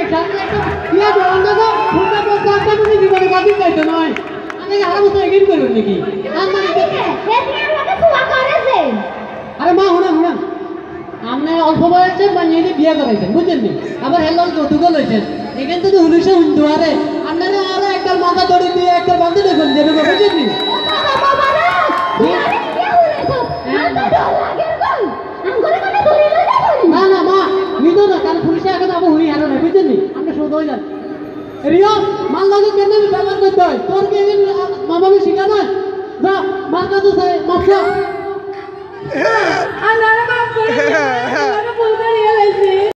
সামনে একটা ইয়া দেওয়া না তো ফুলটা তো একটা তুমি জীবনে গাদি যাইতো নয় আমি আর বছর এগিয়ে করব নাকি আমার আরে মা হুনা আপনি অল্প বয়সে বানিয়ে বিয়ে করাইছেন বুঝছেন নি আবার হেলাল যৌতুক লইছেন এখান থেকে হুলিশে হুন্ডু আরে আপনারা আরো একটা মাথা দড়ি দিয়ে একটা বান্ধে দেখুন দেবে বুঝছেন নি না না মা নিতো না কারণ পুলিশে এখন আবার হুই হারো না বুঝছেন নি আপনি শুধু হয়ে যান রিয়া মাল লাগে কেন ব্যবহার করতে হয় তোর কি মামাকে শিখা নয় যা মার কাছে মাফিয়া আল্লাহ মাফ করে